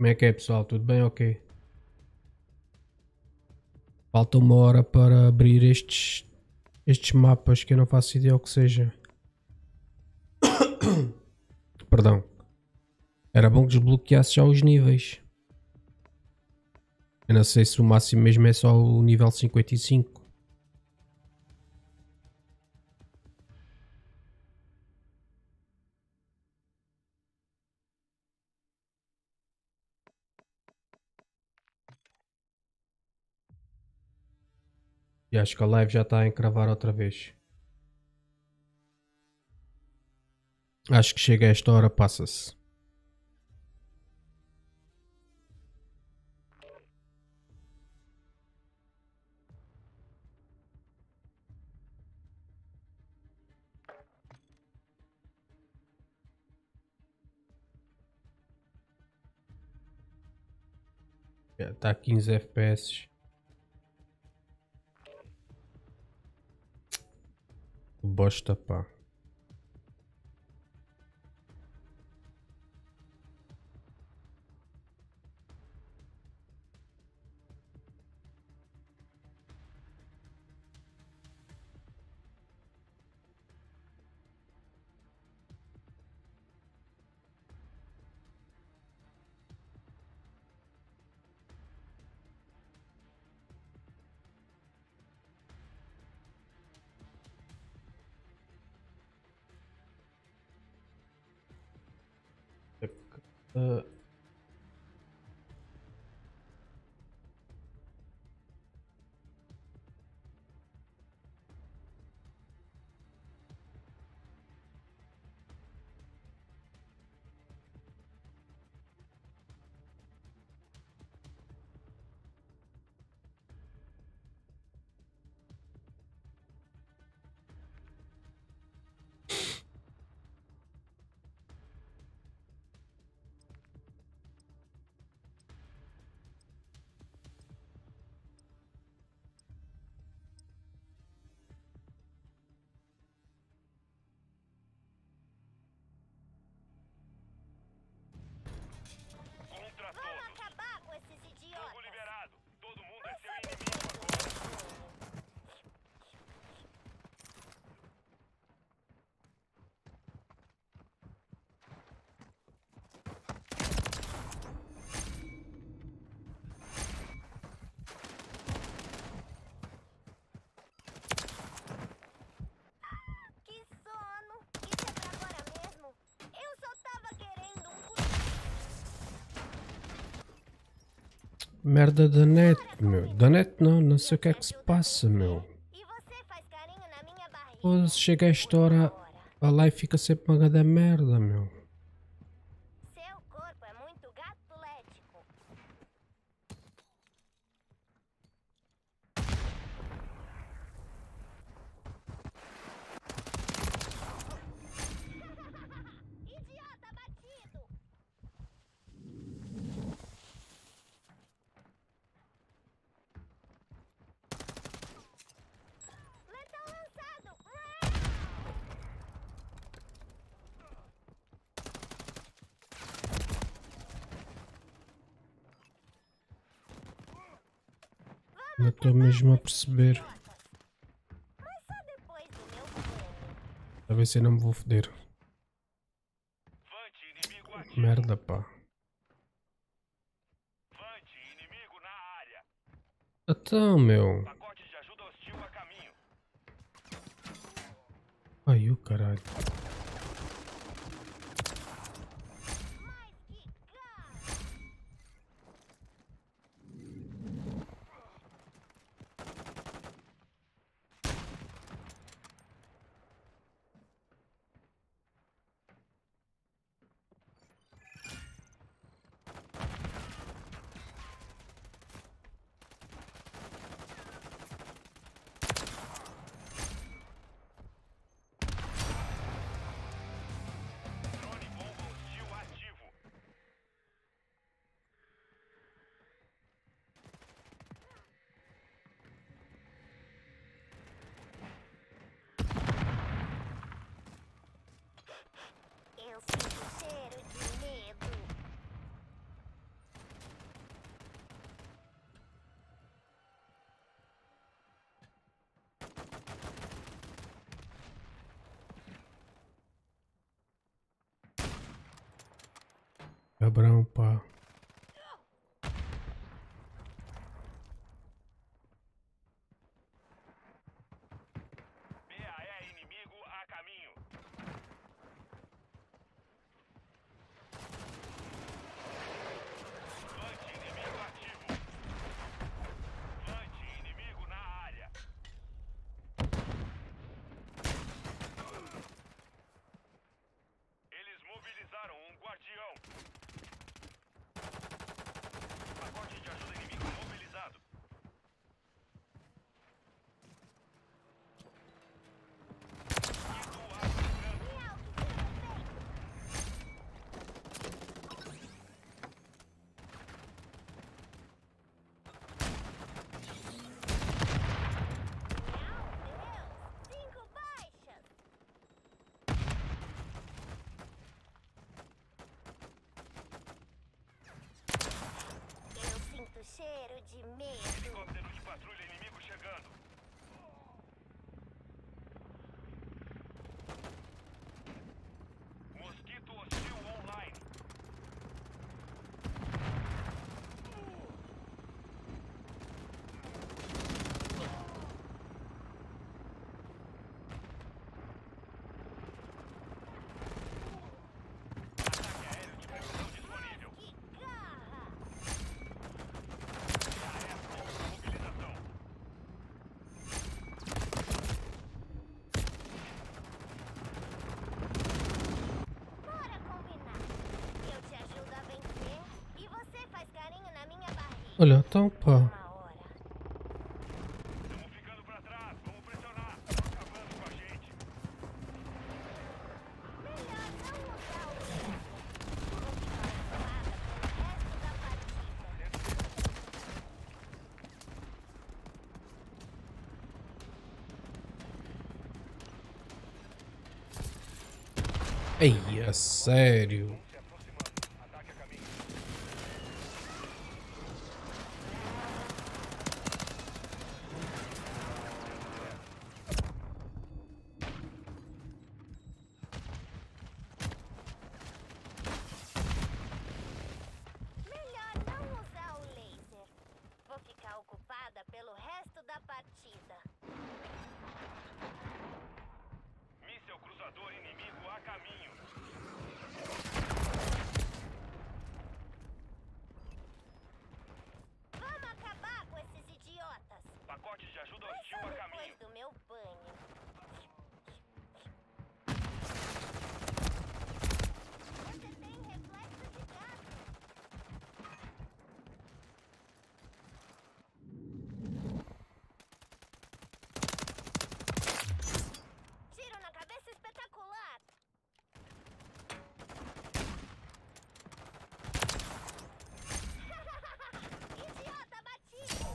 Como é que é, pessoal? Tudo bem? Ok. Falta uma hora para abrir estes mapas que eu não faço ideia o que seja. Perdão. Era bom que desbloqueasse já os níveis. Eu não sei se o máximo mesmo é só o nível 55. E acho que a live já está a encravar outra vez. Acho que chega a esta hora, passa-se. Está a 15 FPS. Bosta, pá. Uh, Merda da net, meu. Da net não sei o que é que se passa, meu. Pô, se chega a esta hora, a live fica sempre uma grande merda, meu. Não estou mesmo a perceber. A ver se eu não me vou foder. Merda, pá. Então, meu. Ai, o caralho. Cabrão, pá. BAE inimigo a caminho. Flanche inimigo ativo. Flanche inimigo na área. Eles mobilizaram um guardião. Pacote de ajuda inimigo mobilizado. Cheiro de medo. Helicóptero de patrulha inimigo chegando. Mosquito hostil online. Ataque aéreo de precisão disponível. Que garra! Mobilização. Bora combinar. Eu te ajudo a vencer e você faz carinho na minha barriga. Olha, então, pá. Uma hora. Estamos ficando pra trás. Vamos pressionar. Estão acabando com a gente. Melhor não usar o laser. Vou ficar ocupada pelo resto da partida. Ei, é sério. Se aproximando. Ataque a caminho. Melhor não usar o laser. Vou ficar ocupada pelo resto da partida. Míssel cruzador inimigo a caminho. Vamos acabar com esses idiotas. Pacote de ajuda Mas hostil só a depois caminho. do meu banho. Você tem reflexo de gato. Tiro na cabeça espetacular. Idiota batido.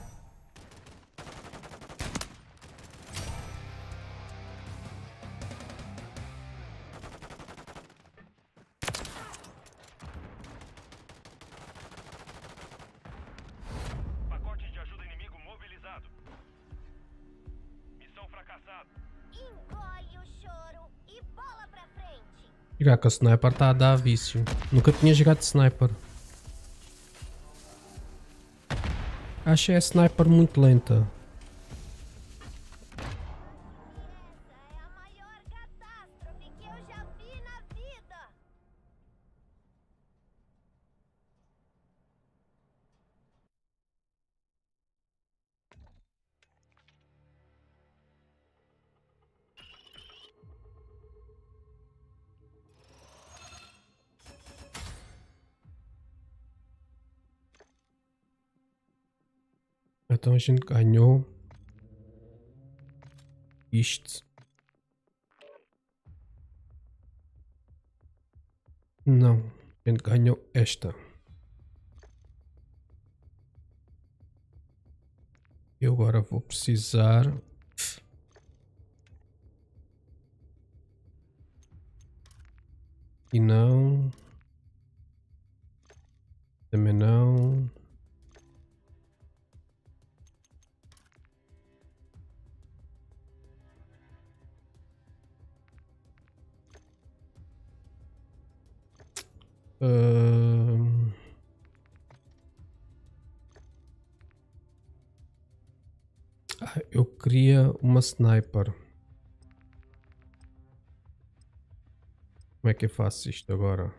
Pacote de ajuda inimigo mobilizado. Missão fracassada. Engole o choro e bola pra frente. Jogar com a sniper está a dar vício. Nunca tinha jogado de sniper. Achei a sniper muito lenta. Essa é a maior catástrofe que eu já vi na vida. Então a gente ganhou isto. Não, a gente ganhou esta. Eu agora vou precisar. E não. Também não. queria uma sniper. Como é que eu faço isto agora?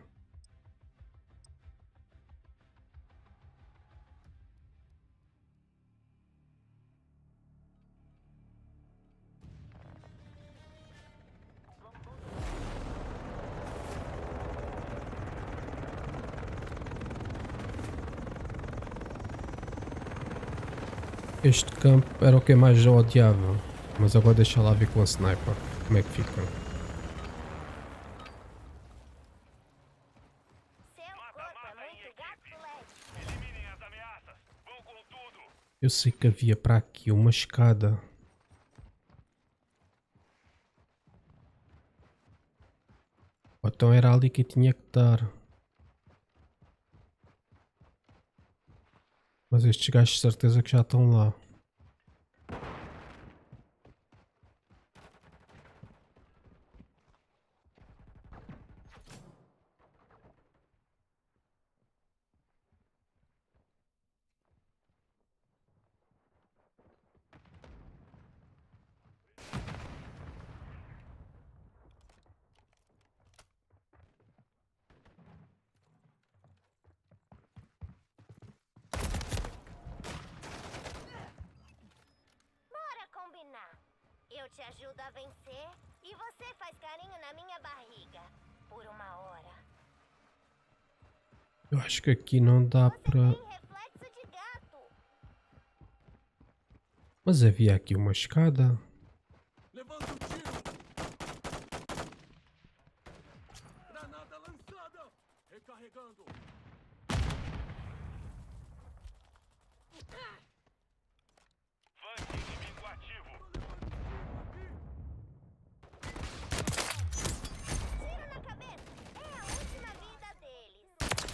Este campo era o que mais eu odiava. Mas agora deixa lá ver com a sniper. Como é que fica? Seu corpo é muito gato LED. Eliminem as ameaças. Vão com tudo. Eu sei que havia para aqui uma escada. Então era ali que eu tinha que dar. Mas estes gajos de certeza que já estão lá. Bora combinar. Eu te ajudo a vencer e você faz carinho na minha barriga. Por uma hora. Eu acho que aqui não dá Você para... tem reflexo de gato. Mas havia aqui uma escada. Levanta o tiro! Granada lançada! Recarregando! Flanque inimigo ativo. Tiro na cabeça. É a última vida deles.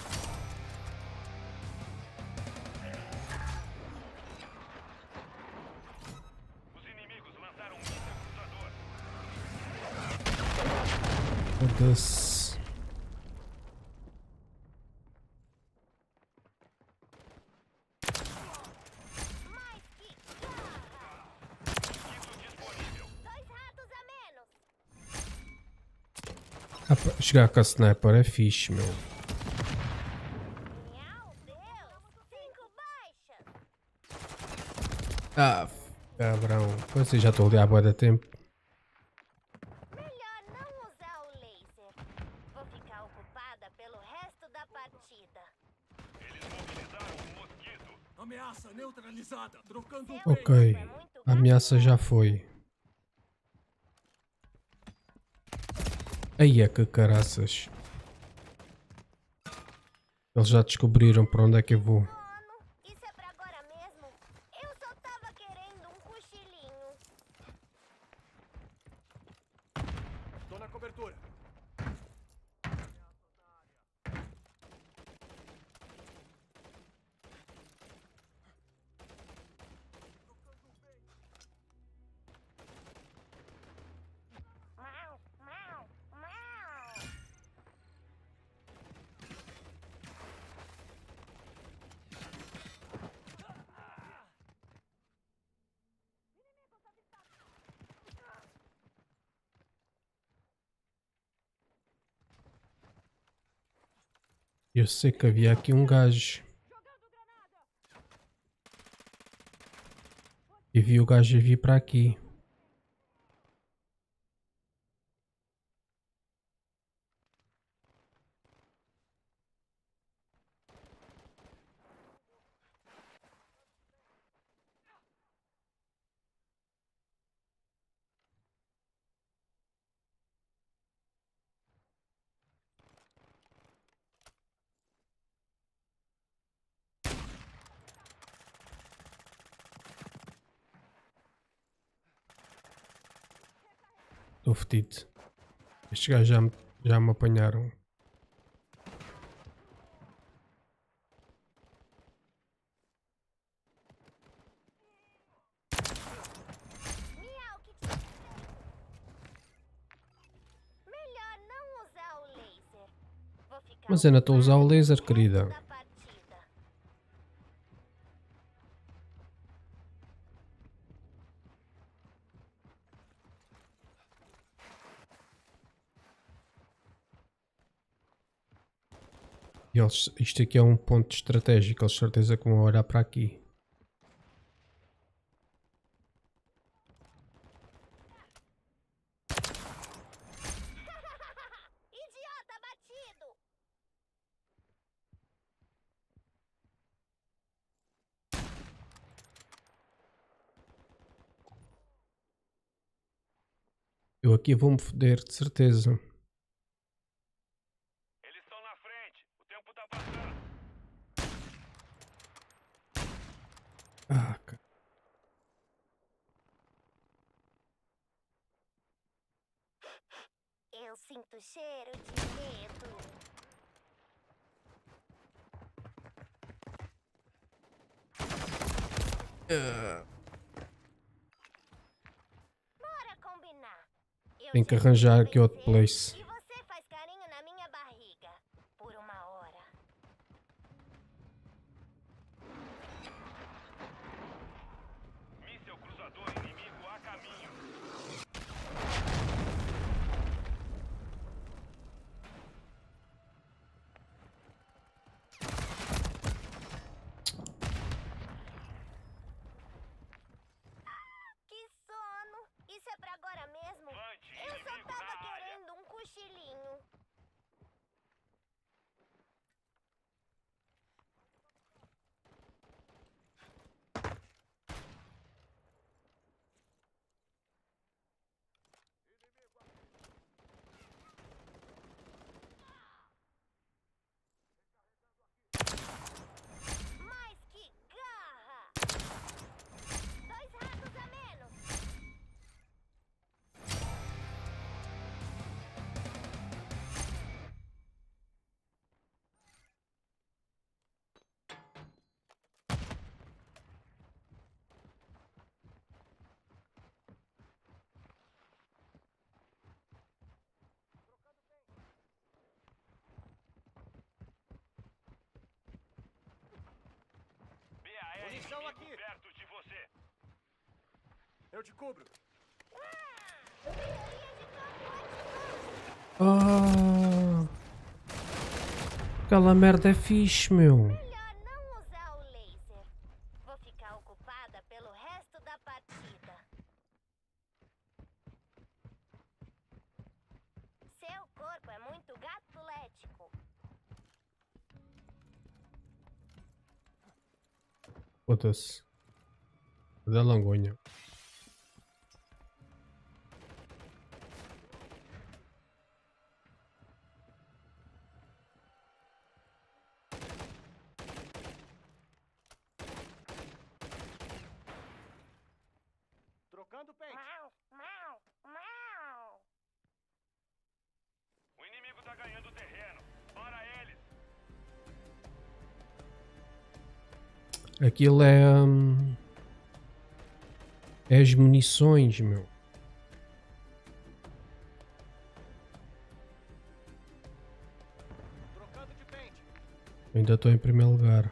Os inimigos lançaram um míssil cruzador. Foda-se. Mais que garra. Mosquito disponível. 2 ratos a menos. Chegar com a sniper é fixe, meu. Meu Deus. 5 baixas. Ah, cabrão. Pois eu já estou ali há bué de tempo. Melhor não usar o laser. Vou ficar ocupada pelo resto da partida. Eles mobilizaram um mosquito. Ameaça neutralizada! Trocando o Ok. A ameaça já foi. Aí é que caraças. Eles já descobriram para onde é que eu vou. Sono? Isso é pra agora mesmo? Eu só tava querendo um cochilinho. Tô na cobertura. Mau, mau, mau. Eu sei que havia aqui um gajo. E vi o gajo vir para aqui. Estou fedido. Estes gajos já me apanharam. Miau, melhor não usar o laser. Vou ficar Mas ainda estou a usar o ocupada laser, pelo resto querida. da partida. E eles, isto aqui é um ponto estratégico, eles certeza que vão olhar para aqui. Idiota batido! Eu aqui vou-me foder, de certeza. Eles estão na frente. O tempo tá passando. Ah, cara. Eu sinto cheiro de medo. Bora combinar. Eu Tenho te que ajudo arranjar a aqui outro vencer place. E você faz carinho na minha barriga. Por uma hora. Míssel cruzador inimigo a caminho. Que sono! Isso é pra agora mesmo? Vante, Eu só inimigo tava na área. querendo um cochilinho. Mas que garra! 2 ratos a menos. BAR Munição inimigo aqui. perto de você. Eu te cubro. Ah, aquela merda é fixe, meu. Melhor não usar o laser. Vou ficar ocupada pelo resto da partida. Seu corpo é muito gatulético. Foda-se. Da langonha. Trocando pente. Mau, mau, mau. O inimigo tá ganhando terreno. Para eles. Aquilo é as munições, meu. Trocando de pente. Ainda estou em primeiro lugar.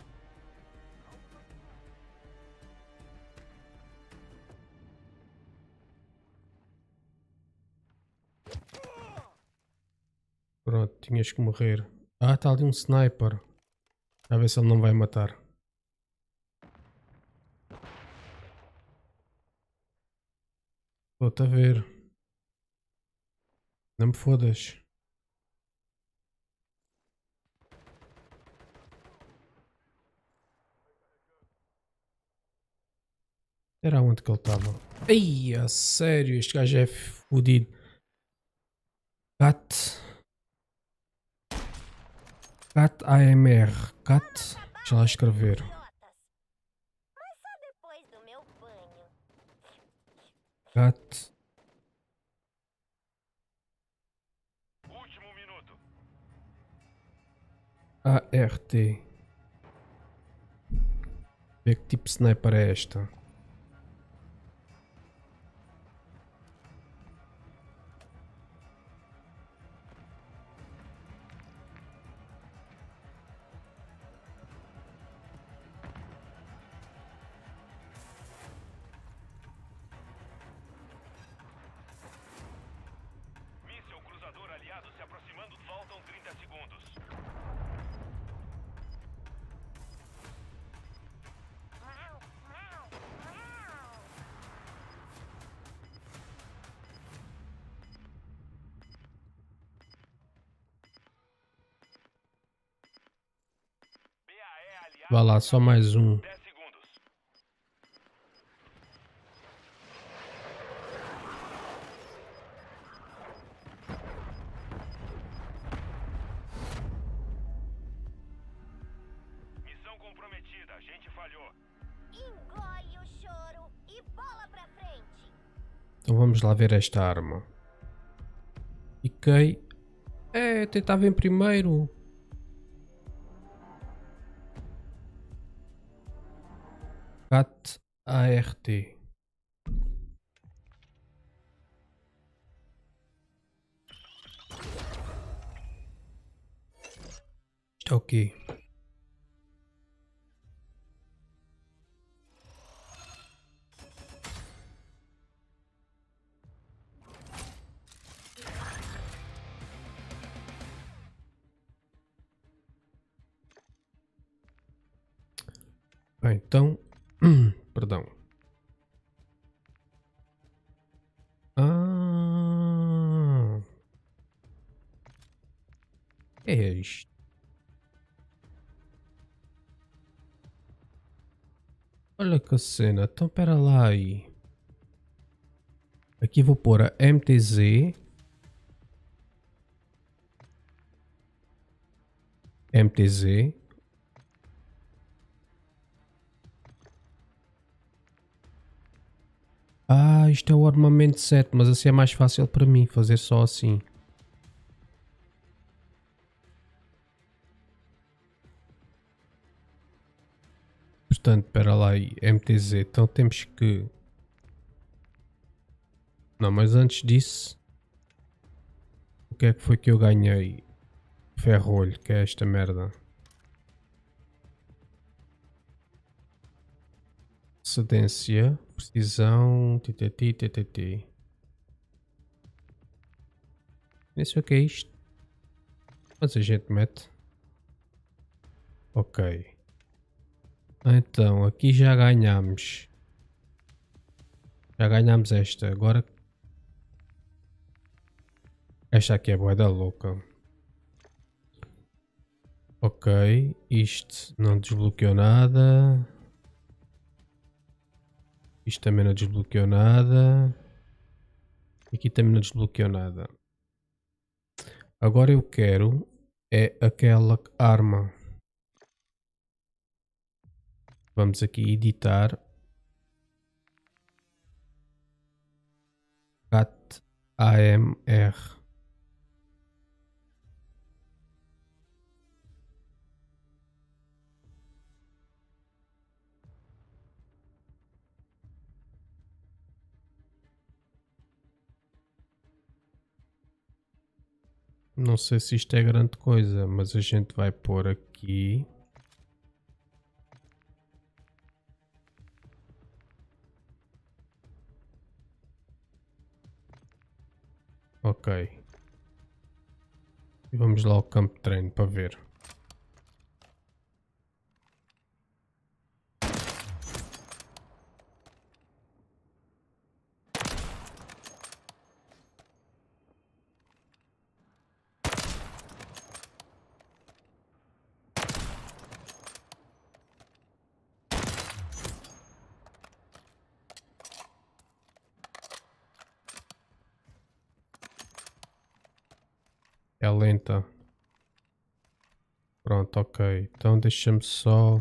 Pronto, tinhas que morrer. Ah, está ali um sniper. A ver se ele não vai matar. Estou-te a ver. Não me fodas. Era onde que ele estava? Ei, a sério, este gajo é fodido. Cat. Cat AMR. Cat. Deixa lá escrever. Idiotas. Mas só depois do meu banho. Cat. Último minuto. ART. Vê que tipo de sniper é esta? Míssel cruzador aliado se aproximando. Faltam 30 segundos. Vá lá, só mais um. 10 segundos. Missão comprometida. A gente falhou. Engole o choro e bola pra frente. Então vamos lá ver esta arma. Piquei. É, tentava em primeiro. CAT ART. Isto é o quê? Bem, então, perdão. Ah, é isto. Olha que cena. Então, espera lá aí. Aqui vou pôr a MTZ. MTZ. Ah, isto é o armamento 7, mas assim é mais fácil para mim fazer só assim. Portanto, espera lá aí, MTZ, então temos que... Não, mas antes disso... O que é que foi que eu ganhei? Ferrolho, que é esta merda. Cedência, precisão, ttt. Nem sei o que é isto. Mas a gente mete. Ok. Então, aqui já ganhamos. Já ganhamos esta. Agora... Esta aqui é bué da louca. Ok. Isto não desbloqueou nada. Isto também não desbloqueou nada. Aqui também não desbloqueou nada. Agora eu quero é aquela arma. Vamos aqui editar. CAT AMR. Não sei se isto é grande coisa, mas a gente vai pôr aqui. Ok. E vamos lá ao campo de treino para ver. É lenta. Pronto, ok. Então deixa-me só...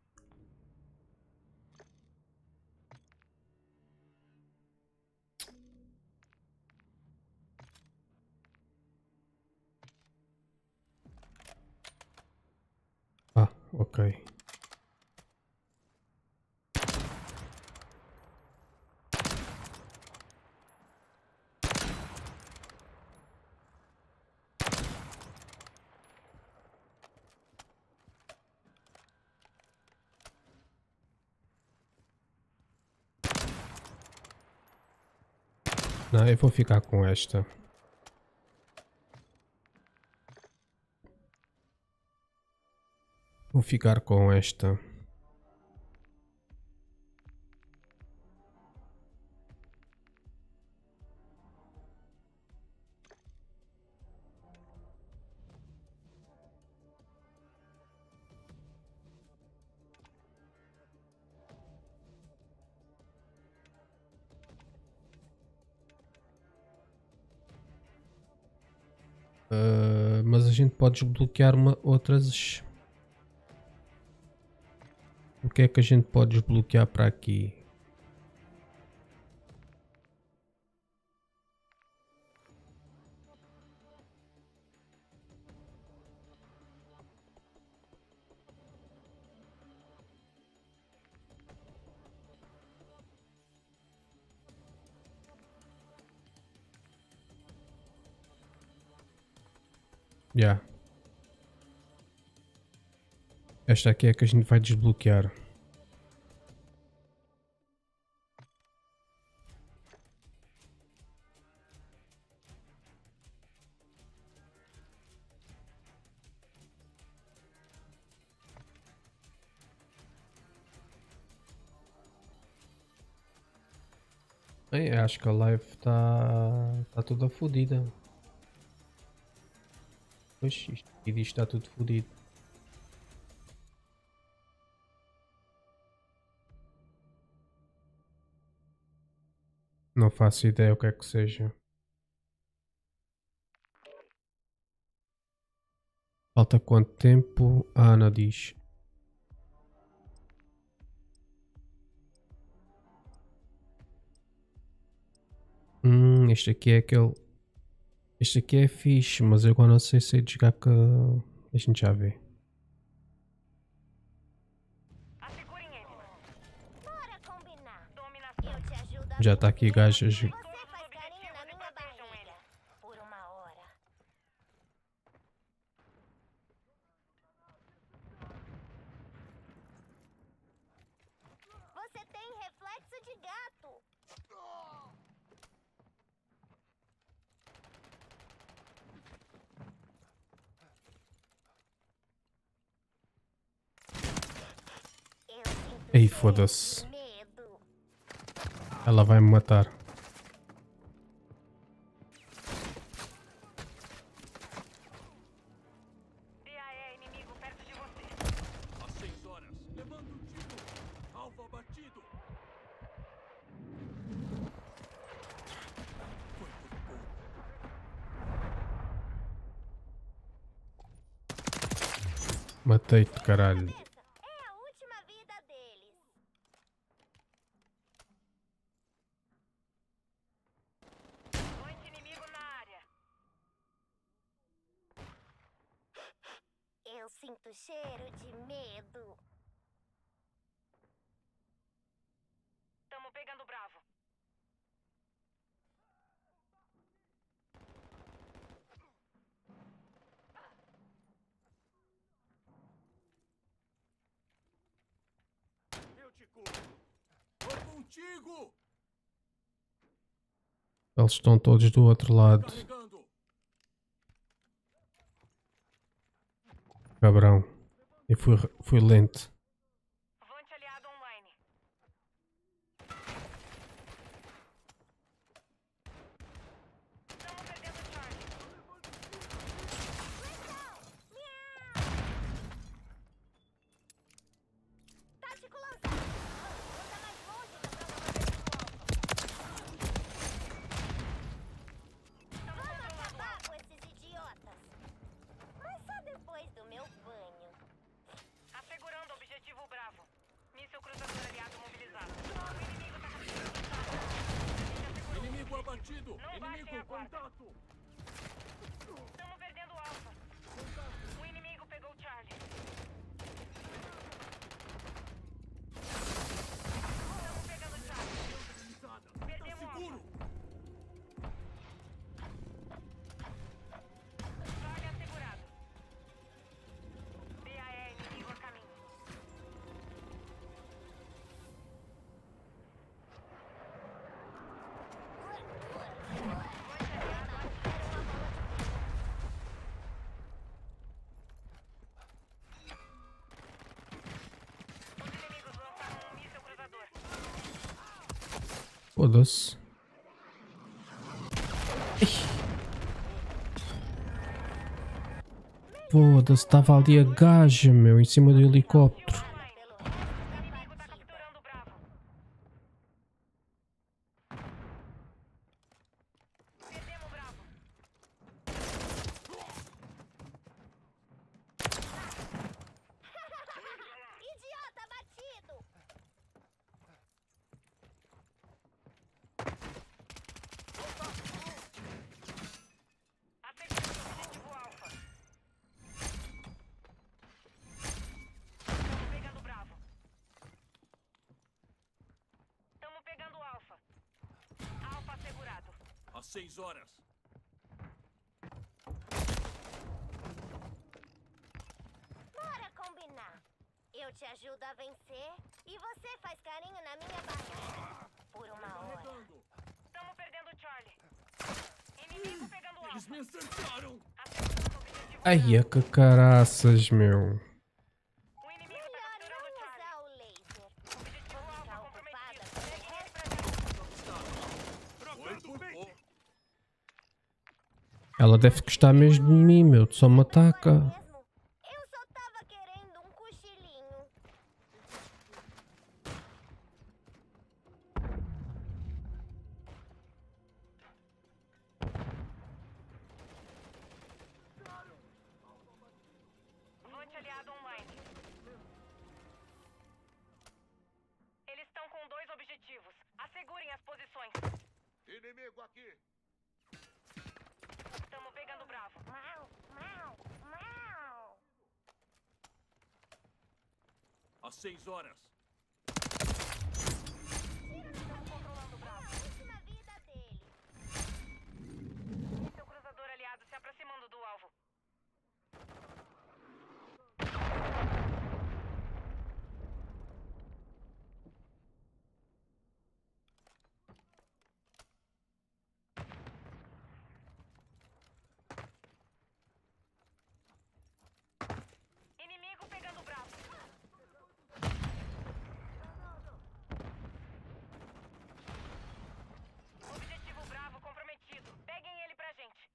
Ah, ok. Não, eu vou ficar com esta. Vou ficar com esta. Mas a gente pode desbloquear outras. O que é que a gente pode desbloquear para aqui? Já. Esta aqui é que a gente vai desbloquear. Bem, acho que a live está toda fodida. Pois isto aqui diz que está tudo fodido. Não faço ideia o que é que seja. Falta quanto tempo? A Ana diz. Este aqui é aquele. Este aqui é fixe, mas eu agora não sei se é de jogar que a gente já vê. Assegurem ele. Bora combinar. Eu te ajudo a Já está aqui gajas. Você faz carinho na minha barriga por uma hora. Você tem reflexo de gato. Eu sinto Ei, cheiro foda-se. de medo. Ela vai me matar. BAE inimigo perto de você. Às 6 horas. Levanta um tiro. Alvo abatido. Foi por pouco. Matei-te, caralho. É a última vida deles. Noite inimigo na área. Eu sinto cheiro de medo. Tamo pegando o Bravo. Eu te cubro. Vou contigo. Eles estão todos do outro lado. Carregando. Cabrão. E fui lento. Vante aliado online. Tamo perdendo o Charlie. Tático lançado. Você mais longe da prova Vamos acabar com esses idiotas. Mas só depois do meu banho. Assegurando o objetivo Bravo. Míssil cruzador aliado mobilizado. O inimigo tá capturando o Charlie. Inimigo abatido. Não baixem a Inimigo guarda. contato. Tamo perdendo o Alpha. O inimigo pegou o Charlie. Tamo pegando o Charlie. Tá Perdemos o seguro. Alpha. Charlie assegurado. BAE inimigo a caminho. Vante aliado ativo. Os inimigos lançaram um míssil cruzador. Foda-se. Foda-se, estava ali a gaja, meu, em cima do helicóptero. Pelo resto da O inimigo tá partida. capturando o Bravo. Perdemos o Bravo. Às 6 horas. Bora combinar. Eu te ajudo a vencer e você faz carinho na minha barriga. Por uma hora. Carregando. Estamos perdendo o Charlie. Inimigo pegando o Eles alvo. me acertaram. Acertando o objetivo. Ai, que caraças, meu. O inimigo tá Melhor capturando não o Charlie. usar o laser. Objetivo Vou alfa ficar comprometido. ocupada com o Peguem ele resto. pra gente. Trocando bem. Ela deve gostar mesmo de mim, meu. Só me ataca. Mesmo, eu só tava querendo um cochilinho. Vante aliado online. Eles estão com 2 objetivos. Assegurem as posições. Inimigo aqui. Estamos pegando o Bravo. Mau, mau, mau. Às 6 horas. Estamos controlando o Bravo. A última vida dele. Seu cruzador aliado se aproximando do alvo. Inimigo pegando o Bravo. Objetivo Bravo comprometido. Peguem ele pra gente.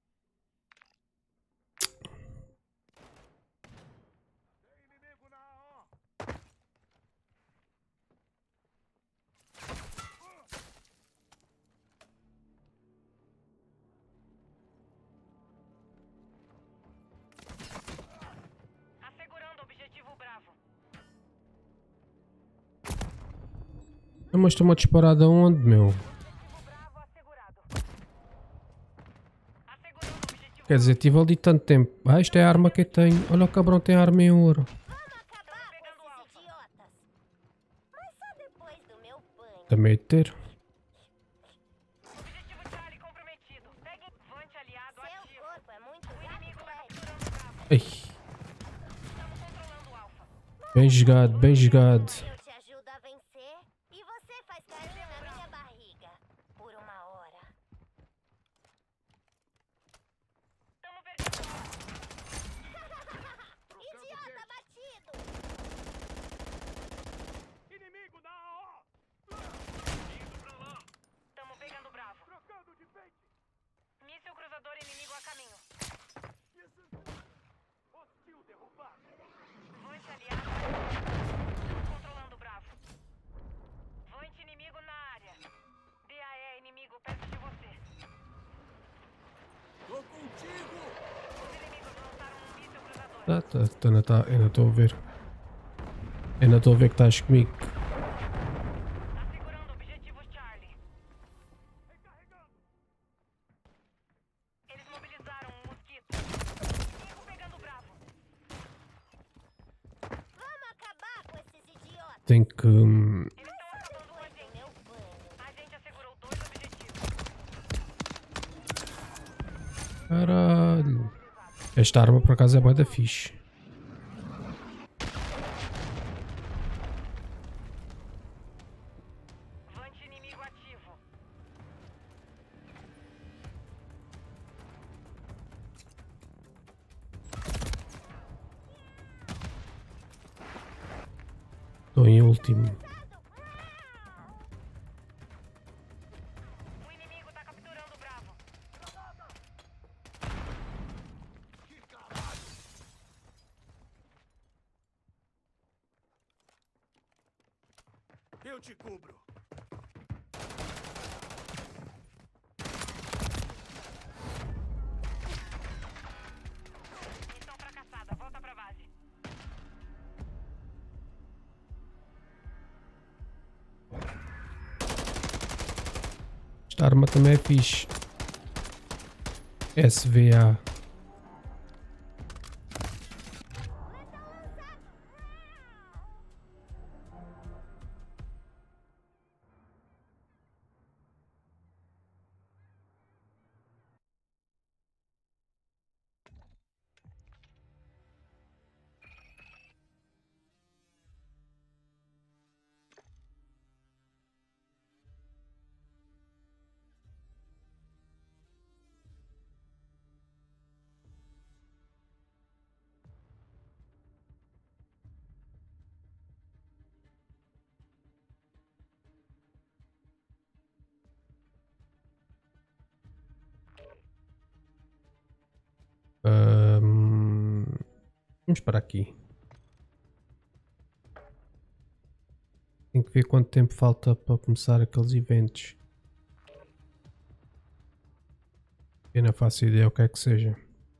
Inimigo na AO. Assegurando o objetivo Bravo. Mas estou-me a disparar de onde, meu? Objetivo Bravo assegurado. Assegurando o objetivo. Quer dizer, tive ali tanto tempo. Ah, isto é a arma que eu tenho. Olha, o cabrão tem arma em ouro. Vamos acabar com esses idiotas. Mas só depois do meu banho. Também é de ter. Objetivo Charlie comprometido. Peguem Vante aliado Seu ativo. corpo é muito O inimigo tá gato, capturando o Bravo. Ai, Estamos controlando o Alfa. bem jogado, bem jogado. Eu te ajudo a vencer e você faz carinho na minha barriga. Por uma hora. Estamos perdendo o Alfa. Idiota batido! Inimigo na AO. Indo pra lá. Estamos pegando o Bravo. Trocando de frente. Míssil cruzador inimigo a caminho. Hostil derrubado. Vante aliado ativo. Controlando o Bravo. Vante inimigo na área. BAE inimigo perto de você. Tô contigo. Os inimigos lançaram um míssil cruzador. Ainda estou a ver. Ainda estou a ver que estás comigo. Assegurando o objetivo Charlie. Eles mobilizaram um mosquito. Inimigo pegando o Bravo. Vamos acabar com esses idiotas. Tenho que. Eles estão acabando com a Depois do gente. meu banho. A gente assegurou 2 objetivos. Caralho. Esta arma por acaso é bué da fixe. Vante inimigo ativo. Estou em último. O inimigo tá capturando o Bravo. Que caralho. Eu te cubro. Missão fracassada. Volta pra base. Esta arma também é fixe. SVA. Vamos para aqui. Tem que ver quanto tempo falta para começar aqueles eventos. Eu não faço ideia o que é que seja.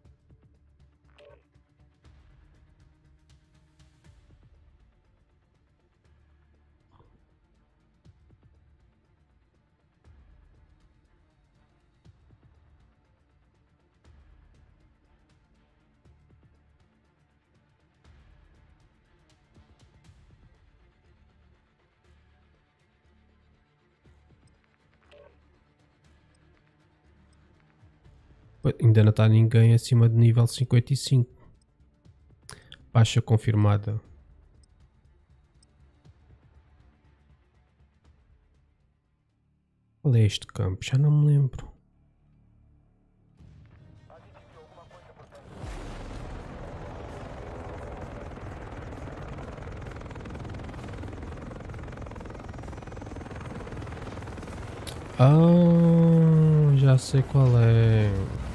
Ainda não está ninguém acima de nível 55. Baixa confirmada. Qual é este campo? Já não me lembro. Ah, já sei qual é.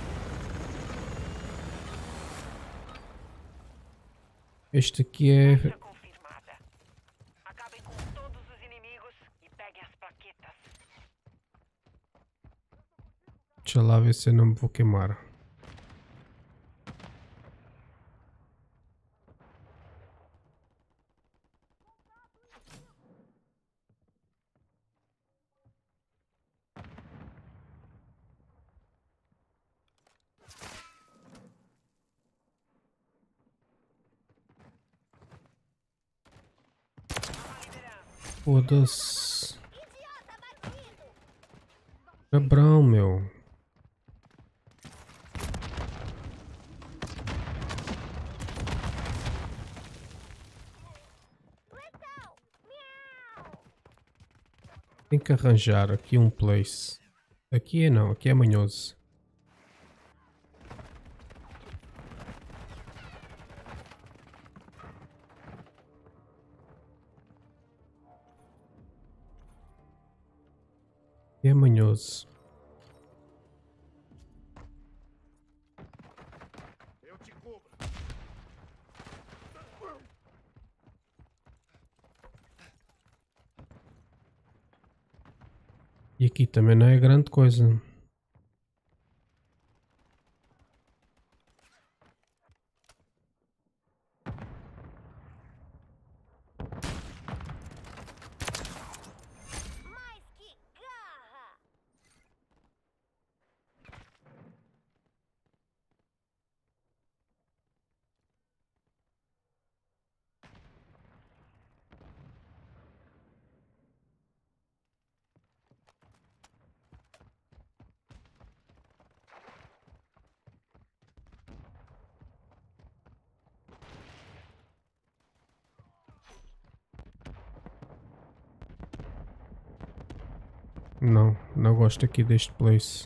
Este aqui é. Baixa confirmada. Acabem com todos os inimigos e peguem as plaquetas. Deixa lá ver se eu não me vou queimar. Foda-se. Cabrão, meu. Tem que arranjar aqui um place. Aqui é não, aqui é manhoso. Aqui é manhoso. Eu te cubro. E aqui também não é grande coisa. Mas que garra! Não, não gosto aqui deste place.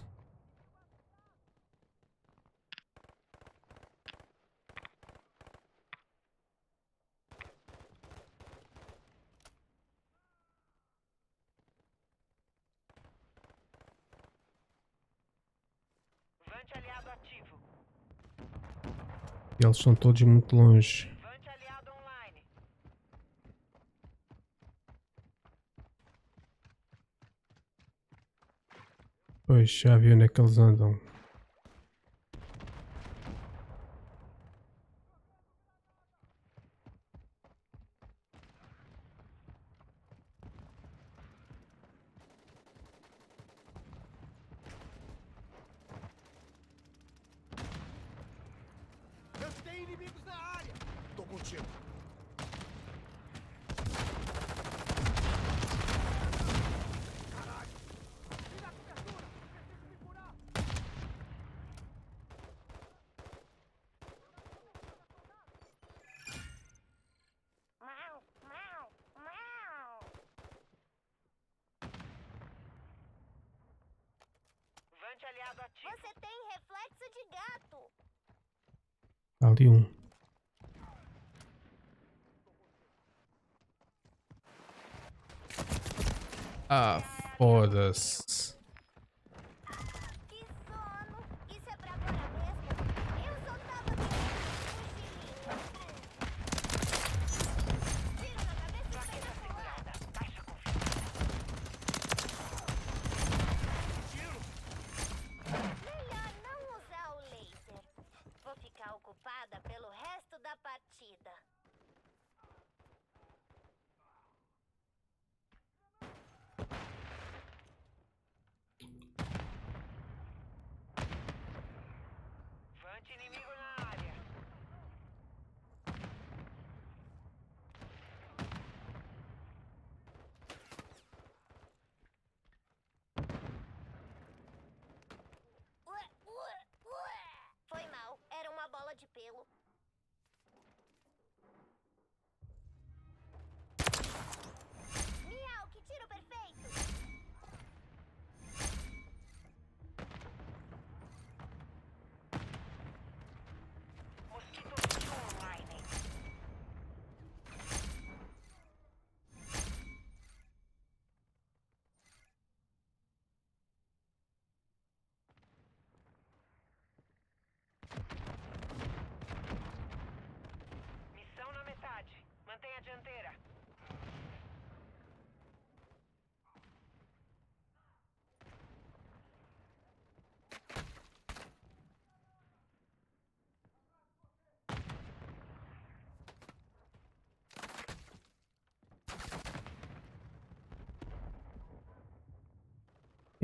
Vante aliado ativo. E eles são todos muito longe. Vante aliado online. Pois, já vi onde é que eles andam. Tem inimigos na área. Tô contigo. Caralho. Vira a cobertura. Preciso me curar. Mau, mau, mau. Vante aliado ativo. Você tem reflexo de gato. Tá ali um. Ah, foda-se. Que sono. Isso é pra agora mesmo. Eu só tava tentando fugir.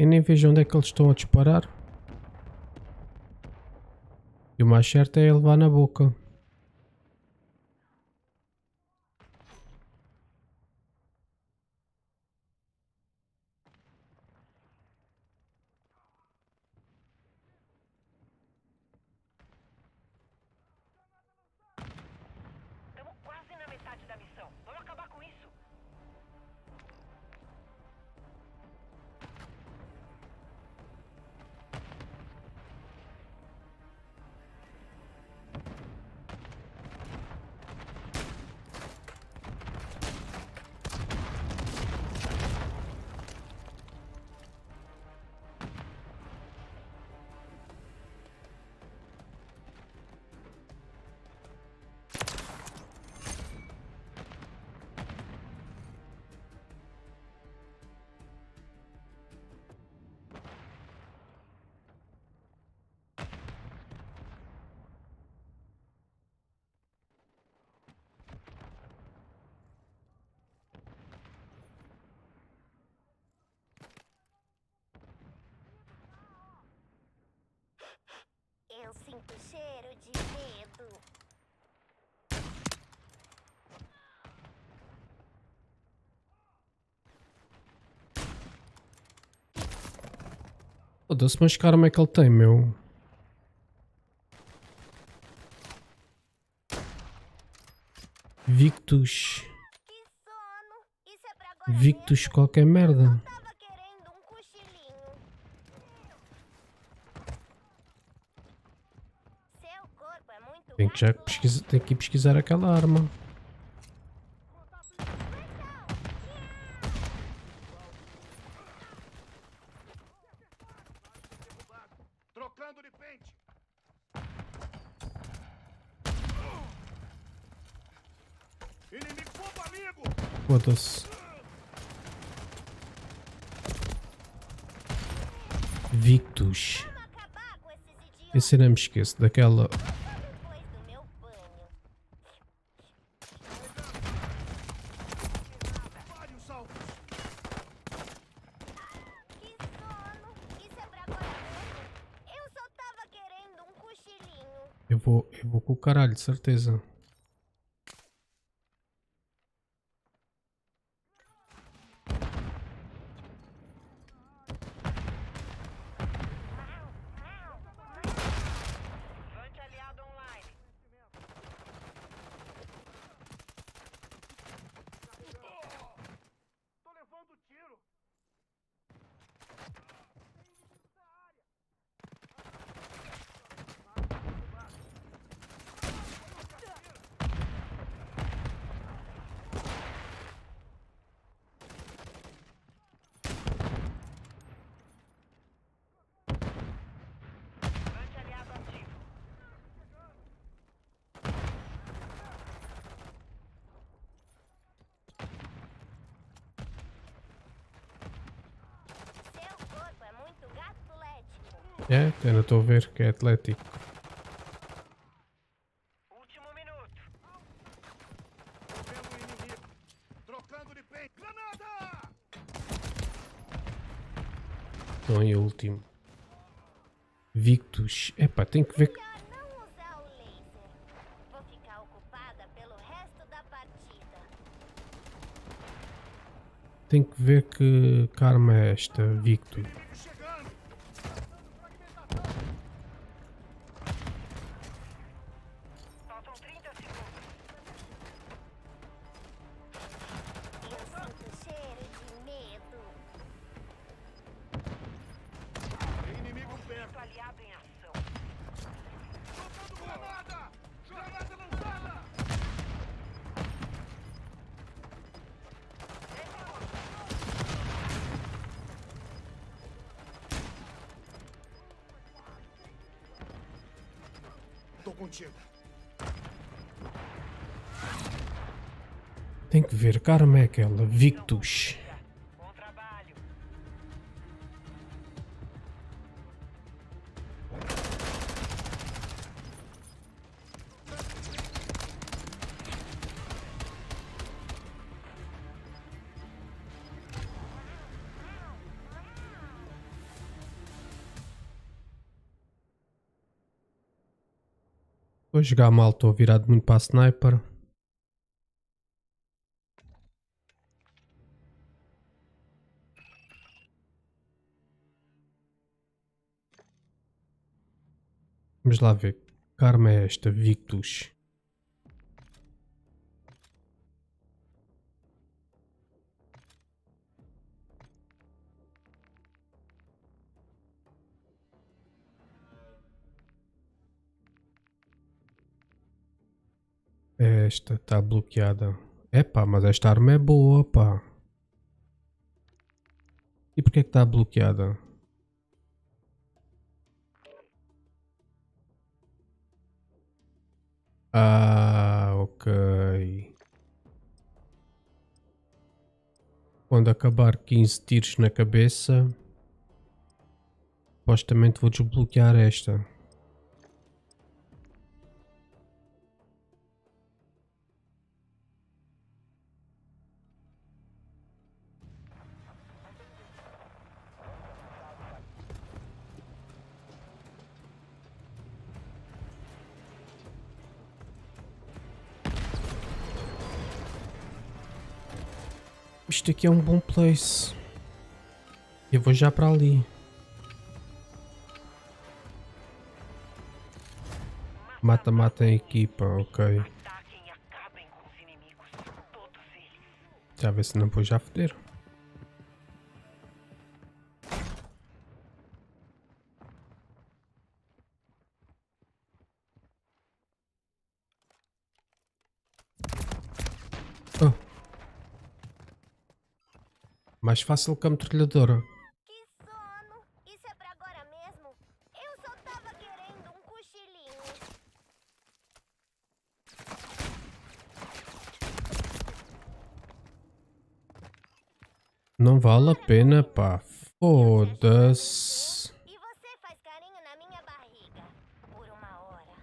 Eu nem vejo onde é que eles estão a disparar. E o mais certo é levar na boca. Estamos quase na metade da missão. Vamos acabar com isso. Eu sinto cheiro de medo. Foda-se, mas que arma é que ele tem, meu? Victus. Que sono! Isso é pra agora Victus mesmo? qualquer merda. Eu tava querendo um cochilinho. Seu corpo é muito Tenho que ir pesquisar aquela arma. Trocando de pente. Inimigo, opa, amigo! Foda-se. Victus. Vamos acabar com esses idiotas Esse não me esqueço daquela. depois do meu banho. Vários salvos. Que sono! Isso é pra agora mesmo? Eu só tava querendo um cochilinho. Eu vou com o caralho, de certeza. Levante aliado online. Tô levando tiro. Levante aliado ativo. Seu corpo é muito atlético. É, ainda estou a ver que é atlético. Último minuto. Vendo o inimigo. Trocando de pente. Granada! Então em último. Victus. Epá, tem que ver. Melhor não usar o laser. Vou ficar ocupada pelo resto da partida. Tem que ver que arma é esta, Victus. Inimigo chegando. Faltam 30 segundos. Eu sinto cheiro de medo. Inimigo perto. Aliado em ação. Soltando granada! Granada lançada! Tô contigo. Tem que ver que arma é aquela, Victus. Bom trabalho. Estou a jogar mal, estou virado muito para a sniper. Vamos lá ver. Que arma é esta? Victus. Esta está bloqueada. Epá, mas esta arma é boa, pá. E porquê que está bloqueada? Ah, ok. Quando acabar 15 tiros na cabeça, supostamente vou desbloquear esta. Isto aqui é um bom place. Eu vou já para ali. Mata a equipa, ok. Ataquem e acabem com os inimigos. Todos eles. Já ver se não vou já foder. Oh. Mais fácil que a metralhadora. Que sono! Isso é pra agora mesmo? Eu só tava querendo um cochilinho. Não vale a pena, pá. Foda-se. E você faz carinho na minha barriga por uma hora.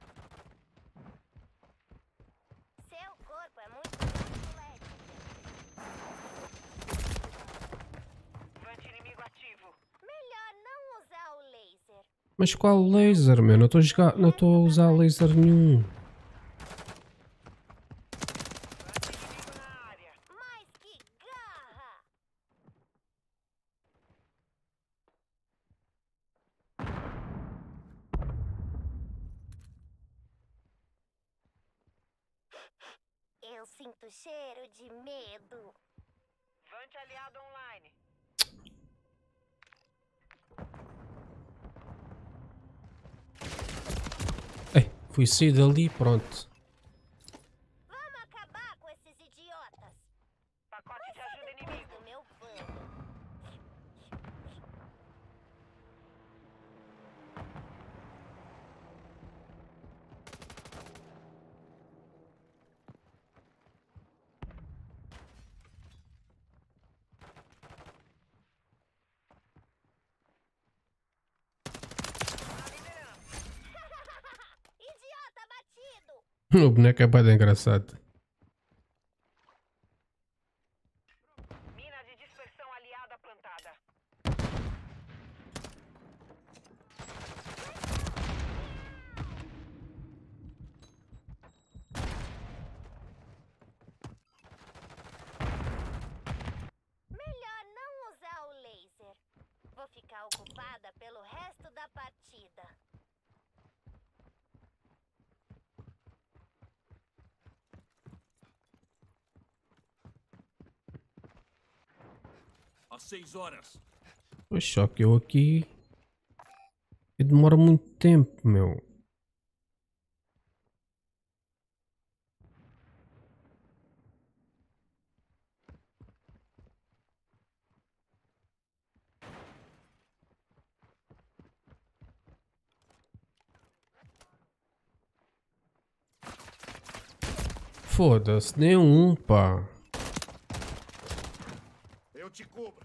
Seu corpo é muito complexo. Vante inimigo ativo. Melhor não usar o laser. Mas qual laser, meu? Não estou a jogar, não estou a usar laser nenhum. Vante inimigo na área. Mas que garra! Eu sinto cheiro de medo. Vante aliado online. Ei, fui sair dali, pronto. Vamos acabar com esses idiotas. Pacote de ajuda inimigo. Do meu bando. Idiota batido! O boneco é bem engraçado. Mina de dispersão aliada plantada. Melhor não usar o laser. Vou ficar ocupada pelo resto da partida. Às 6 horas. Pois só que eu aqui... Eu demoro muito tempo, meu. Foda-se, nenhum, pá. Eu te cubro.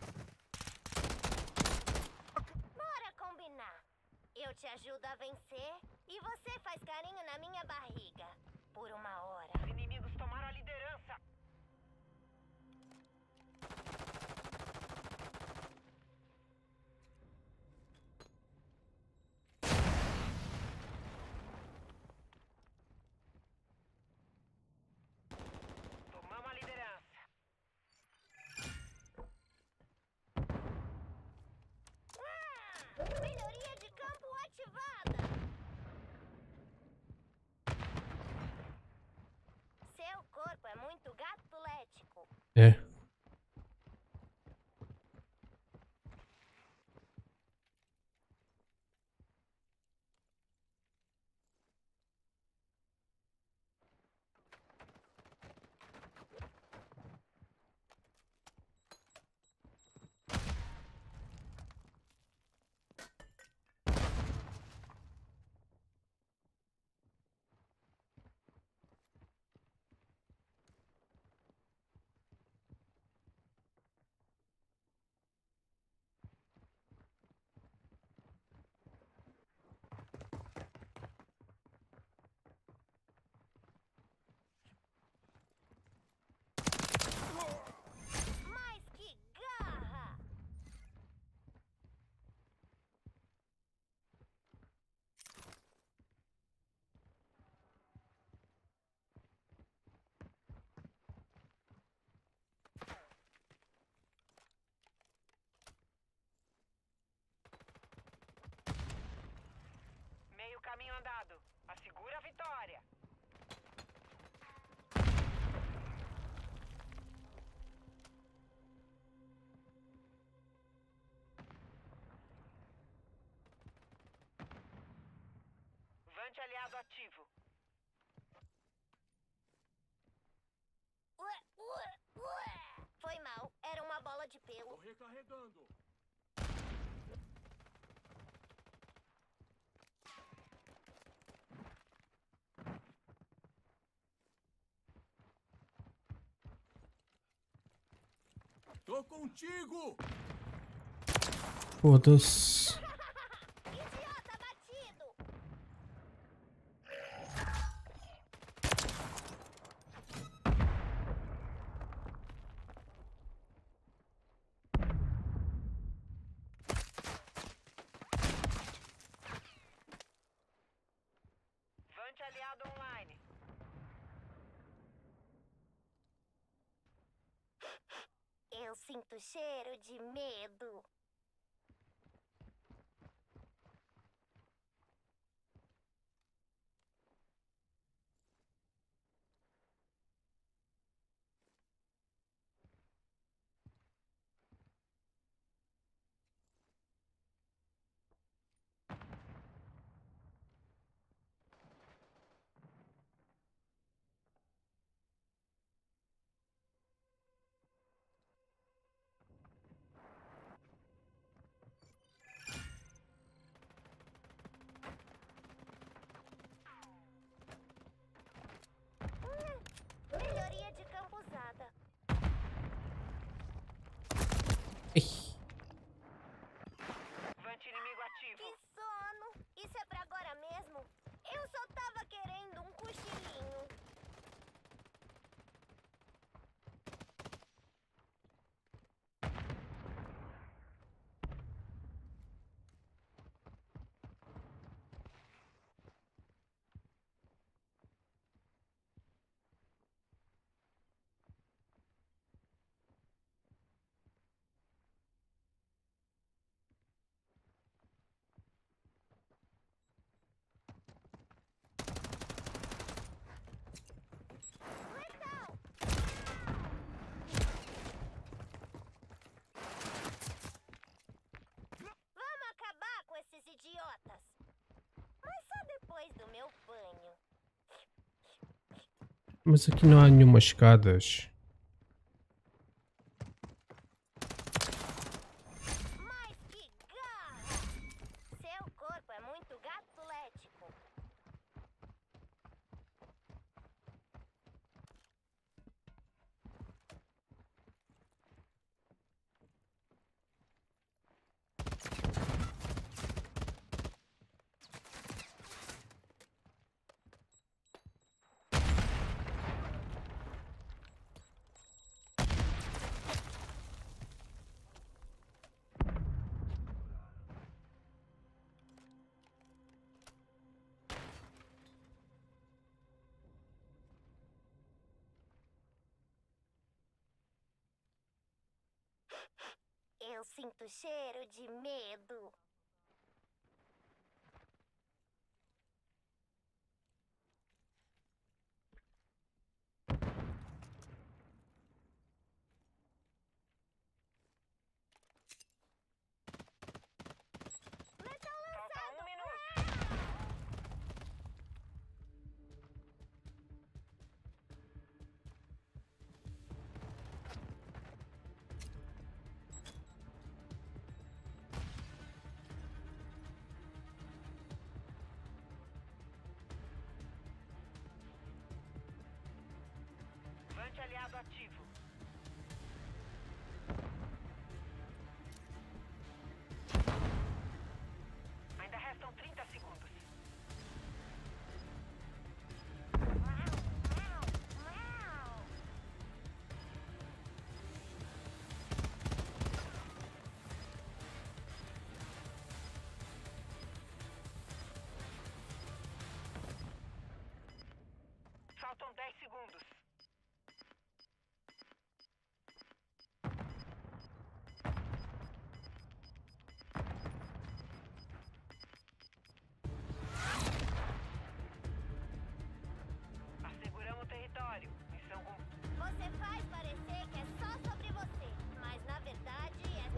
Bora combinar. Eu te ajudo a vencer e você faz carinho na minha barriga por uma hora. Os inimigos tomaram a liderança. É. Mas que garra! Meio caminho andado. Assegura a vitória. Vante aliado ativo. Ué, ué, ué. Foi mal, era uma bola de Tô pelo. recarregando. Tô contigo! Foda-se. Idiota batido! Vante aliado online. Eu sinto cheiro de medo. Melhoria de campo usada. Ai. Vante inimigo ativo. Que sono! Isso é pra agora mesmo? Eu só tava querendo um cochilinho. Letal! Vamos acabar com esses idiotas. Mas só depois do meu banho. Mas aqui não há nenhuma escadas. Mas que garra! Seu corpo é muito gatulético. Eu sinto cheiro de medo. Anti-aliado ativo. Ainda restam 30 segundos. Faltam 10 segundos. Asseguramos o território. Missão Você faz parecer que é só sobre você, mas na verdade é.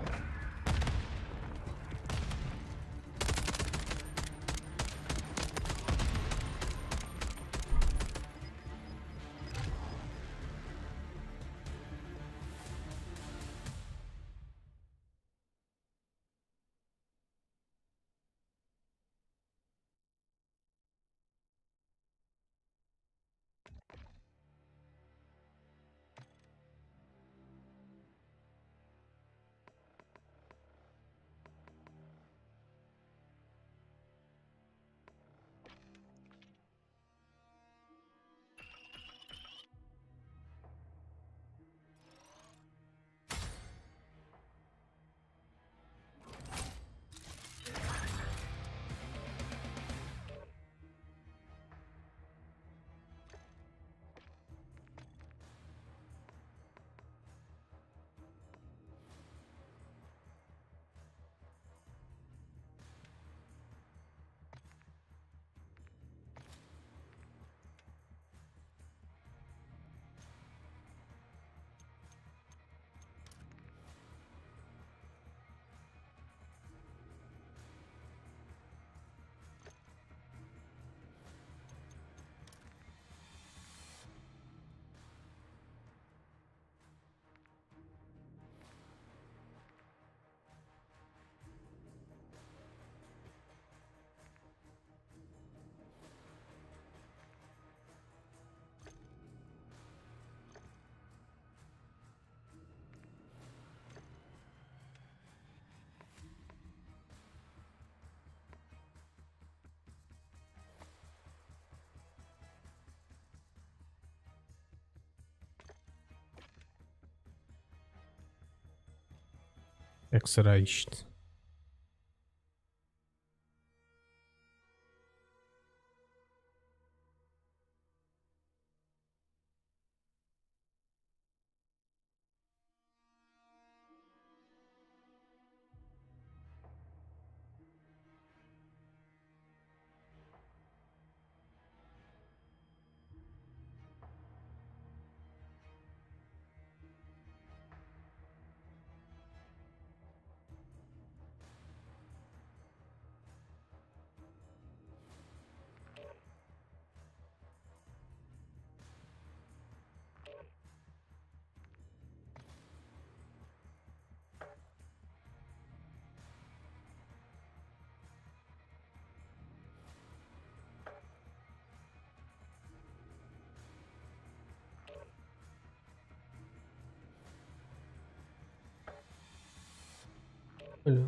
É que será isto? Olha,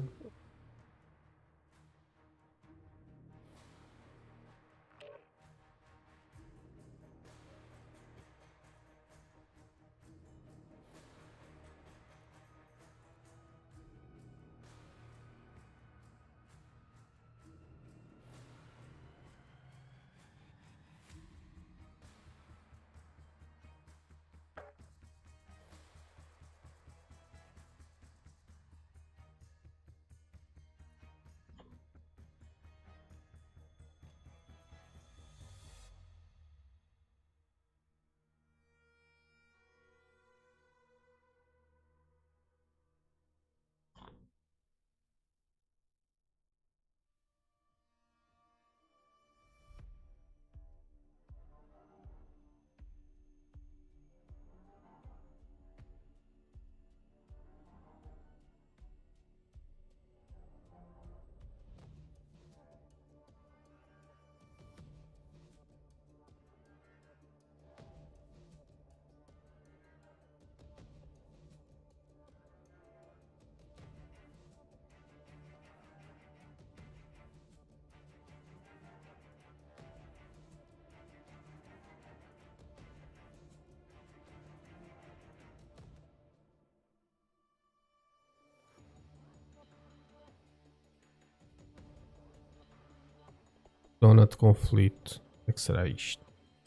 Zona de conflito. O que é que será isto?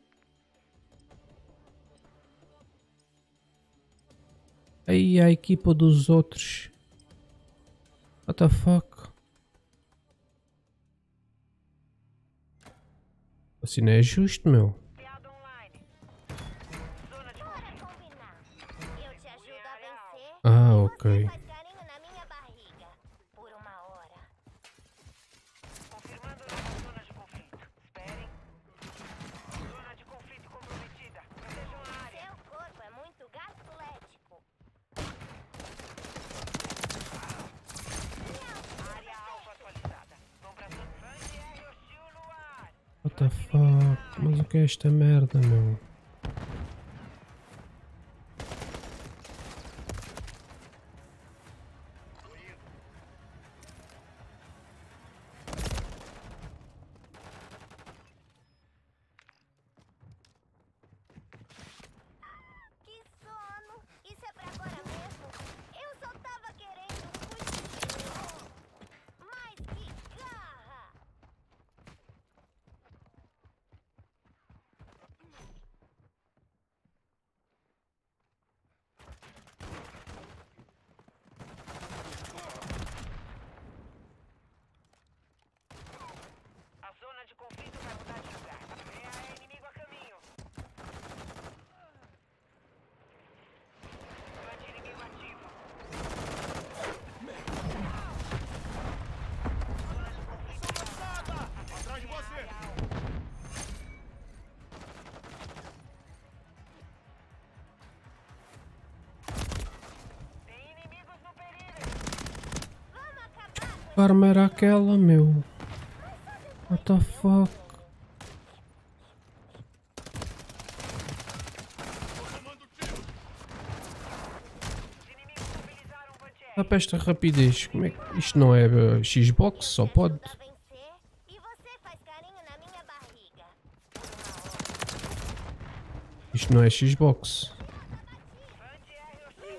Aí a equipa dos outros. What the fuck? Assim não é justo, meu. Piada online. Zona de Bora conflito. combinar. Eu te ajudo a vencer. Ah, e ok. Você faz carinho na minha barriga. Por uma hora. Confirmando nova zona de conflito. Esperem. Zona de conflito comprometida. Protejam a área. Seu corpo é muito gaslético. Área alfa atualizada. Vão pra zona. Anti-R hostil no ar. What the fuck? Mas o que é esta merda, meu? Que sono! Isso é pra agora mesmo? Eu só tava querendo um cochilo. Mas que garra! A zona de conflito vai mudar de lugar. É inimigo a caminho. Anti-inimigo ativo. Zona de conflito. Atrás de você! Tem inimigos no perímetro. Vamos acabar com Que arma era aquela, meu? What the fuck? Tô tomando tiro! Os inimigos mobilizaram o anti-R. Dá para esta rapidez. Como é que isto não é Xbox? Só pode. ajudo a vencer e você faz carinho na minha barriga. Por uma hora. Isto não é Xbox. Anti-R hostil.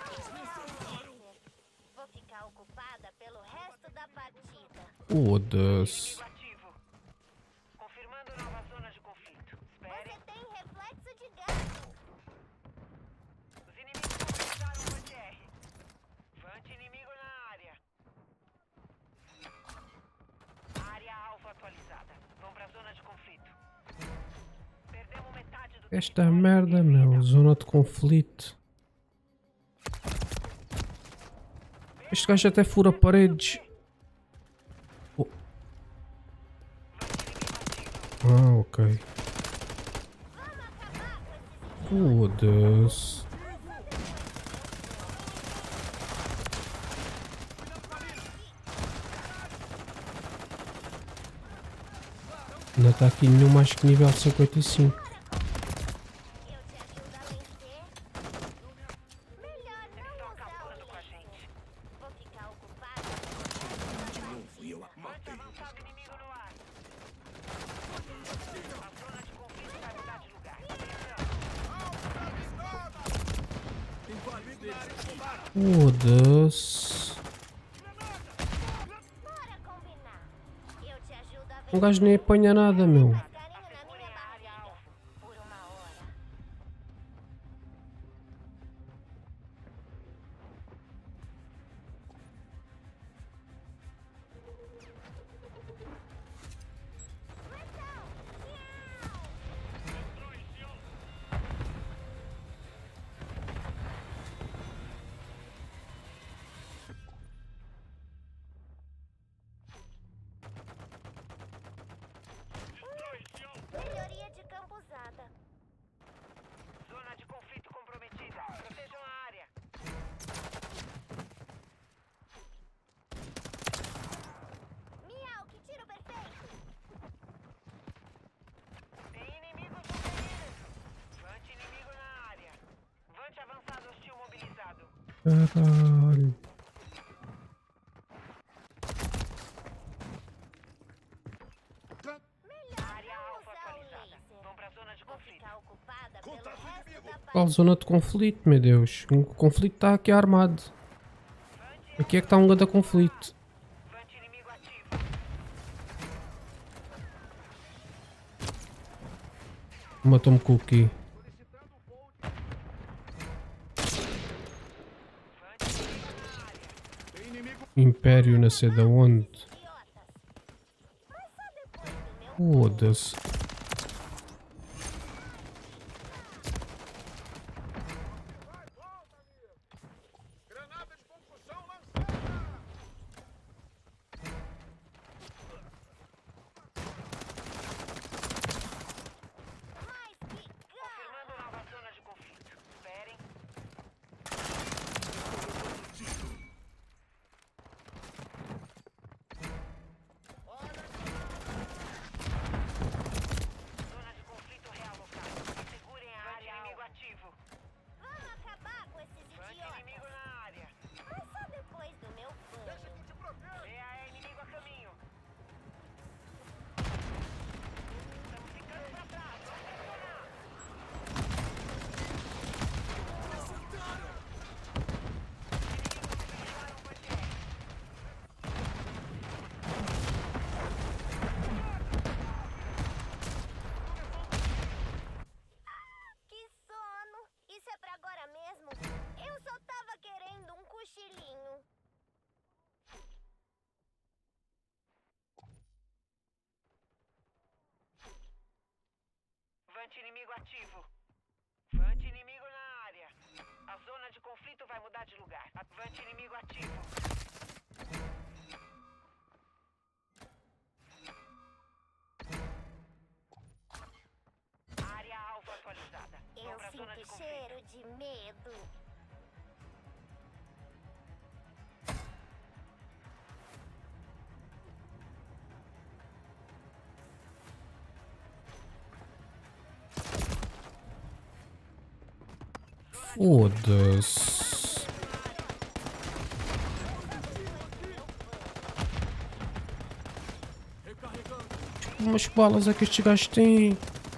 Vou ficar ocupada pelo resto da partida. Foda-se. Inimigo ativo. Confirmando nova zona de conflito. Esperem. Você tem reflexo de gato. Os inimigos mobilizaram o anti-R. Anti-inimigo na área. Área alfa atualizada. Vão pra zona de conflito. Perdemos metade do Esta merda, meu. Zona de conflito. Este gajo até fura paredes. Oh. Ah, ok. Foda-se. Não está aqui nenhum mais que nível 55. Eu te ajudo a vencer. Melhor Estão não usar acabando o com a laser. gente. Vou ficar ocupada pelo resto da Fui eu partida. a matei. Avançado inimigo no ar. A zona de conflito vai mudar de lugar. Tem vários deles. Foda-se. Bora combinar. Eu te ajudo a O vencer. gajo nem apanha nada, meu. Faz carinho na minha barriga. Por uma hora. Melhoria de campo usada. Zona de conflito comprometida. Protejam a área. Miau, que tiro perfeito. Tem inimigos no perímetro. Vante inimigo na área. Vante avançado hostil mobilizado. Caralho. Área alfa atualizada. Vão pra zona de Vou conflito. ficar ocupada pelo resto da Qual partida. zona de conflito, meu Deus? O conflito está aqui armado. Aqui é que está um grande conflito. Vante inimigo ativo. Matou-me com o quê? Império não sei de onde. Idiotas. Mas só depois do meu Foda-se. Granada de concussão lançada! mais que garra. Confirmando nova zona de conflito. Esperem. Zona de conflito realocada. Segurem a área. Inimigo ativo. Vamos acabar com esses Front idiotas. inimigo na área. Mas só depois do meu banho. BAE inimigo a caminho. Estamos ficando pra trás. Vamos pressionar. Que sono! Isso é pra agora mesmo? Eu só tava querendo um cochilinho. Vant inimigo ativo. Vant inimigo na área. A zona de conflito vai mudar de lugar. Vant inimigo ativo. Área alvo atualizada. Vão Eu pra zona de sinto conflito. cheiro de medo. Foda-se. Recarregando. Umas balas é que estes gajos têm?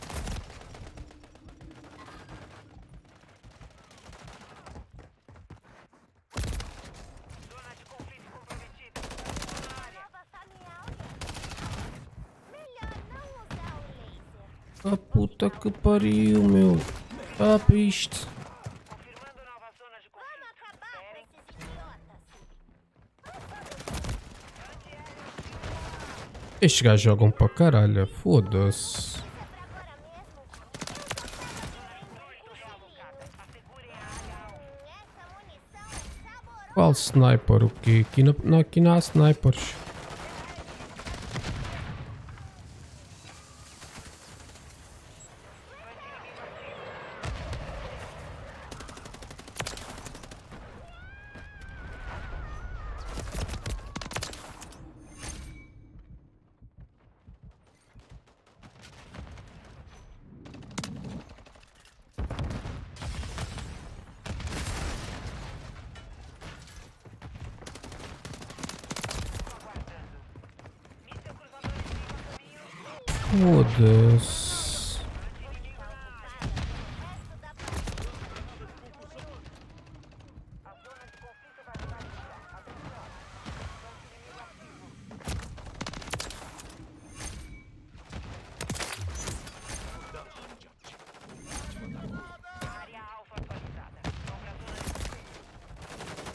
Zona de conflito comprometida. Na área. Nova Samialga. Melhor não usar o laser. A puta que pariu, meu. Ah, isto. Confirmando nova zona de Vamos conflito. acabar com Esperem. esses idiotas. Estes gajos jogam para caralho. Foda-se. Isso é pra agora mesmo? Eu só tava querendo um cochilinho. Assegurem a área alvo. Essa munição é saborosa. Qual sniper? O quê? Aqui não há snipers. Míssil cruzador inimigo a caminho. Foda-se. Tá ocupada pelo resto da partida. A zona de conflito vai mudar de lugar. Atenção. Vant inimigo ativo. Área alvo atualizada. Vão pra zona de conflito.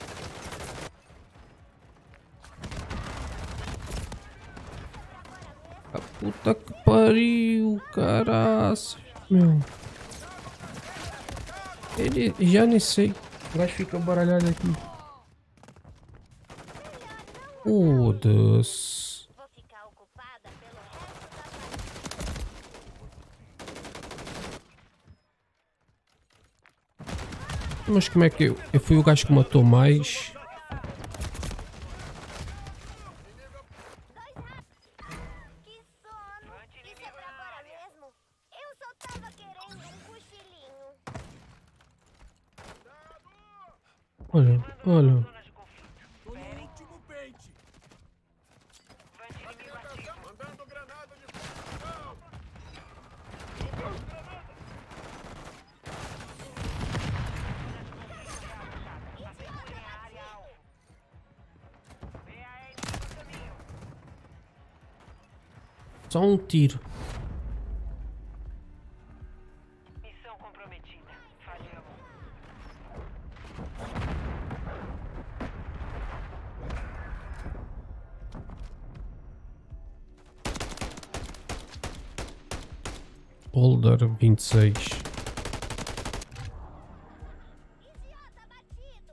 A puta que pariu, caraças, meu. Ele já nem sei. O gajo fica baralhado aqui. Foda-se. Vou ficar ocupada pelo resto da partida. Mas como é que eu fui o gajo que matou mais? Que sono! Isso é pra agora mesmo? Eu só tava querendo um cochilinho. Olha, olha. Zona de conflito. Tô no último pente. Vant inimigo ativo. Mandando granada de concussão. Assegurem a área alvo. BAE inimigo a caminho. Só um tiro. comprometida. Falhamos. Boulder 26. Idiota batido!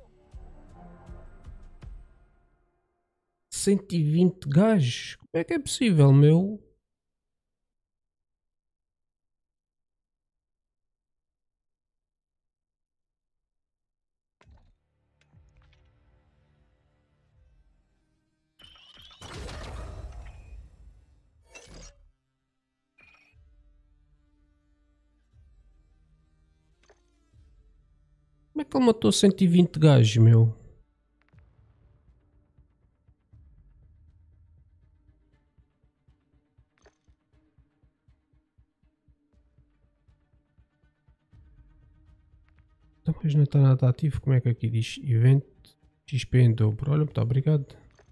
120 gajos? Como é que é possível, meu? Como é que ele matou 120 gajos, meu? Então, mas não está nada ativo. Como é que aqui diz? Evento XP em dobro. Olha, muito obrigado.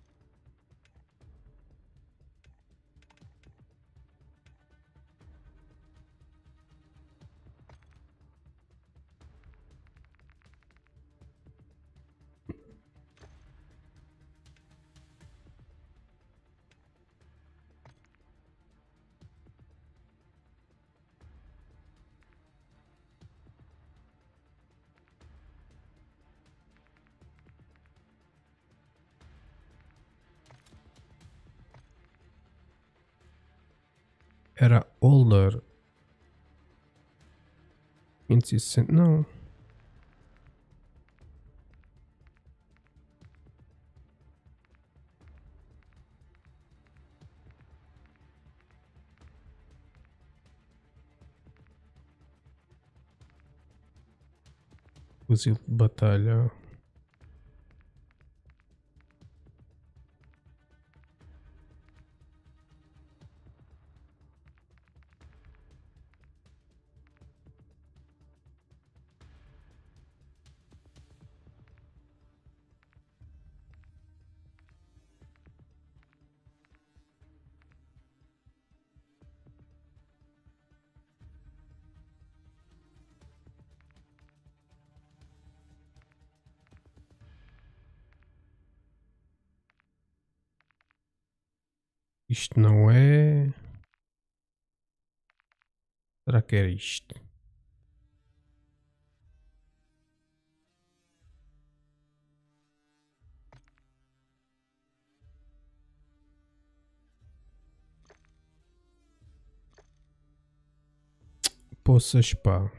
Era Older. 560. Não. Fuzil de batalha. Isto não é. Será que era isto? Poças, pá.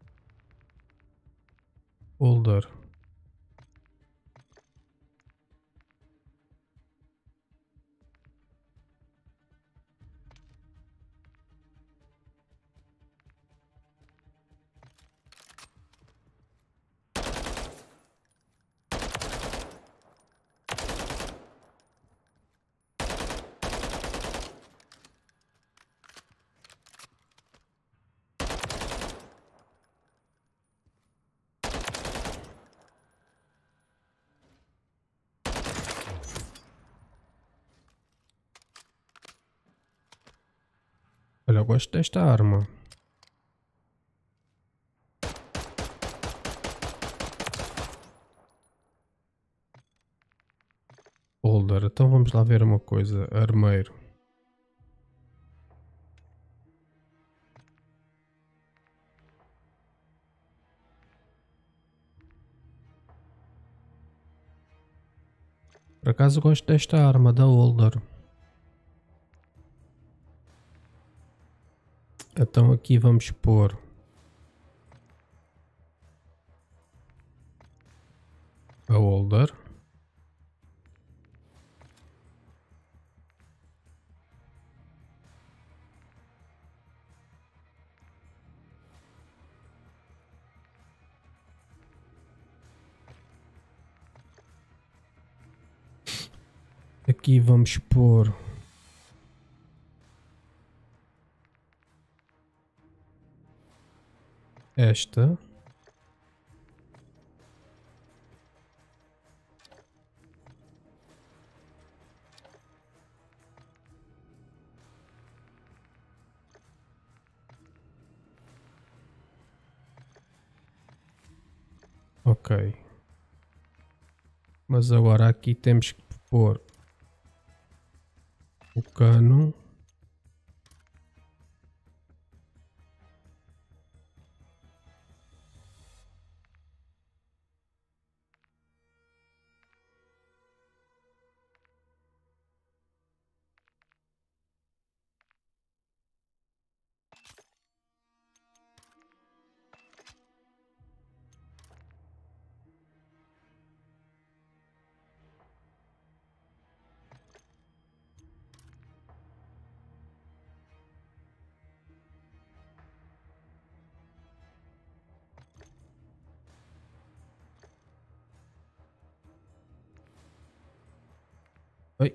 Older. Olha, eu gosto desta arma. Older. Então vamos lá ver uma coisa. Armeiro. Por acaso gosto desta arma da Older. Então aqui vamos pôr a Older. Aqui vamos pôr esta. Ok. Mas agora aqui temos que pôr o cano. Oi.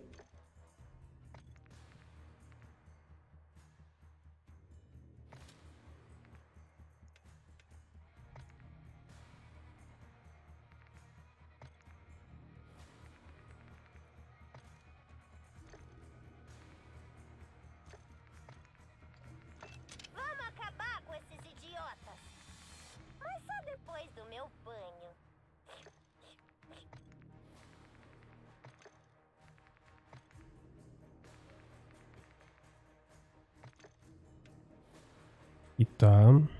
Vamos acabar com esses idiotas. Mas só depois do meu banho. E tá.